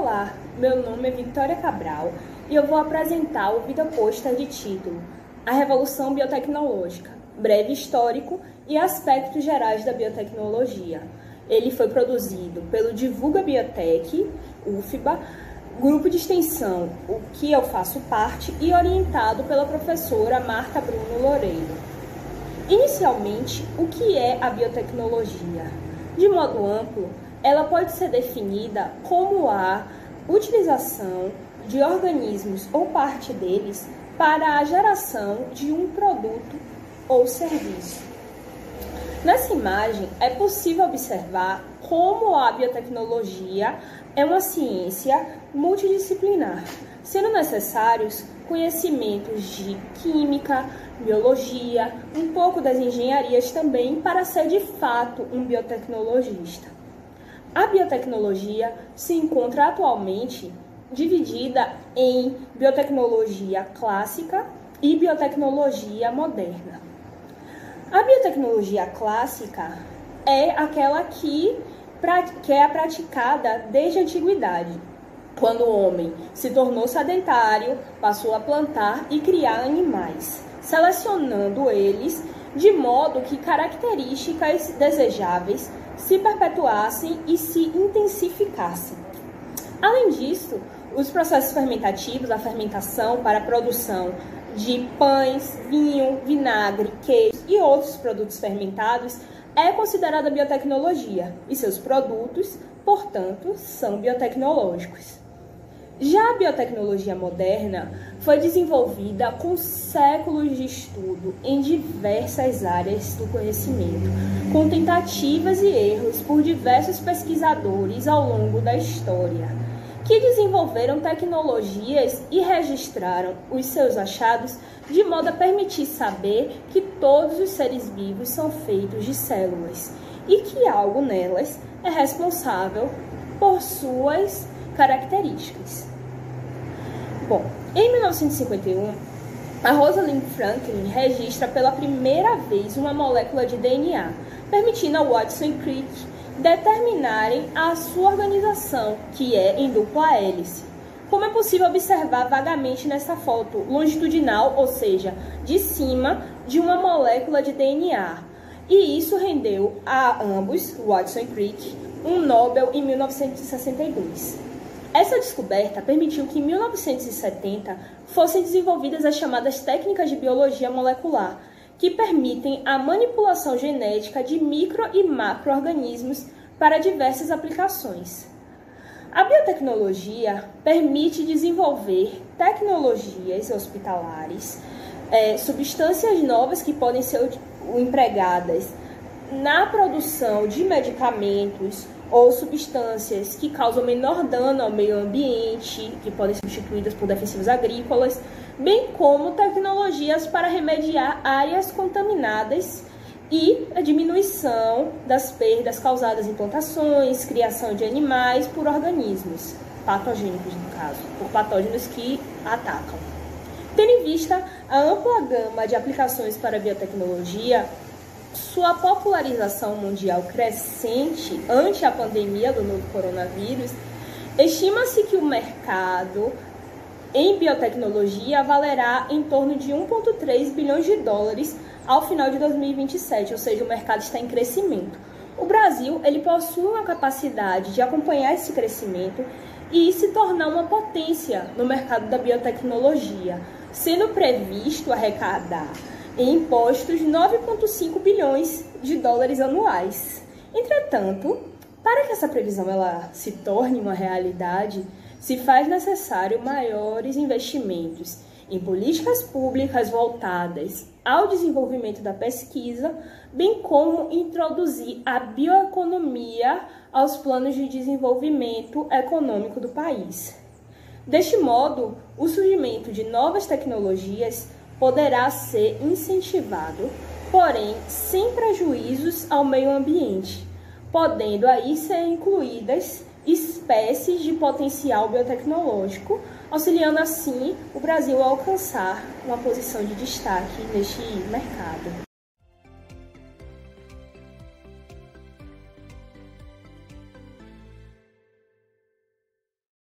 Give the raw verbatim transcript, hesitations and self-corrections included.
Olá, meu nome é Victoria Cabral e eu vou apresentar o vídeo pôster de título A Revolução Biotecnológica, breve histórico e aspectos gerais da biotecnologia. Ele foi produzido pelo Divulga Biotech, U F B A, grupo de extensão, o que eu faço parte, e orientado pela professora Marta Bruno Loureiro. Inicialmente, o que é a biotecnologia? De modo amplo, ela pode ser definida como a utilização de organismos ou parte deles para a geração de um produto ou serviço. Nessa imagem, é possível observar como a biotecnologia é uma ciência multidisciplinar, sendo necessários conhecimentos de química, biologia, um pouco das engenharias também, para ser de fato um biotecnologista. A biotecnologia se encontra atualmente dividida em biotecnologia clássica e biotecnologia moderna. A biotecnologia clássica é aquela que, que é praticada desde a antiguidade, quando o homem se tornou sedentário, passou a plantar e criar animais, selecionando eles de modo que características desejáveis se perpetuassem e se intensificassem. Além disso, os processos fermentativos, a fermentação para a produção de pães, vinho, vinagre, queijo e outros produtos fermentados é considerada biotecnologia e seus produtos, portanto, são biotecnológicos. Já a biotecnologia moderna foi desenvolvida com séculos de estudo em diversas áreas do conhecimento, com tentativas e erros por diversos pesquisadores ao longo da história, que desenvolveram tecnologias e registraram os seus achados de modo a permitir saber que todos os seres vivos são feitos de células e que algo nelas é responsável por suas características. Bom, em mil novecentos e cinquenta e um, a Rosalind Franklin registra pela primeira vez uma molécula de D N A, permitindo a Watson e Crick determinarem a sua organização, que é em dupla hélice. Como é possível observar vagamente nessa foto longitudinal, ou seja, de cima de uma molécula de D N A. E isso rendeu a ambos, Watson e Crick, um Nobel em mil novecentos e sessenta e dois. Essa descoberta permitiu que em mil novecentos e setenta fossem desenvolvidas as chamadas técnicas de biologia molecular, que permitem a manipulação genética de micro e macro-organismos para diversas aplicações. A biotecnologia permite desenvolver tecnologias hospitalares, é, substâncias novas que podem ser empregadas na produção de medicamentos ou substâncias que causam menor dano ao meio ambiente, que podem ser substituídas por defensivos agrícolas, bem como tecnologias para remediar áreas contaminadas e a diminuição das perdas causadas em plantações, criação de animais por organismos patogênicos, no caso, por patógenos que atacam. Tendo em vista a ampla gama de aplicações para a biotecnologia, sua popularização mundial crescente ante a pandemia do novo coronavírus, estima-se que o mercado em biotecnologia valerá em torno de um vírgula três bilhões de dólares ao final de dois mil e vinte e sete, ou seja, o mercado está em crescimento. O Brasil ele possui uma capacidade de acompanhar esse crescimento e se tornar uma potência no mercado da biotecnologia, sendo previsto arrecadar em impostos nove vírgula cinco bilhões de dólares anuais. Entretanto, para que essa previsão ela se torne uma realidade, se faz necessário maiores investimentos em políticas públicas voltadas ao desenvolvimento da pesquisa, bem como introduzir a bioeconomia aos planos de desenvolvimento econômico do país. Deste modo, o surgimento de novas tecnologias poderá ser incentivado, porém sem prejuízos ao meio ambiente, podendo aí ser incluídas espécies de potencial biotecnológico, auxiliando assim o Brasil a alcançar uma posição de destaque neste mercado.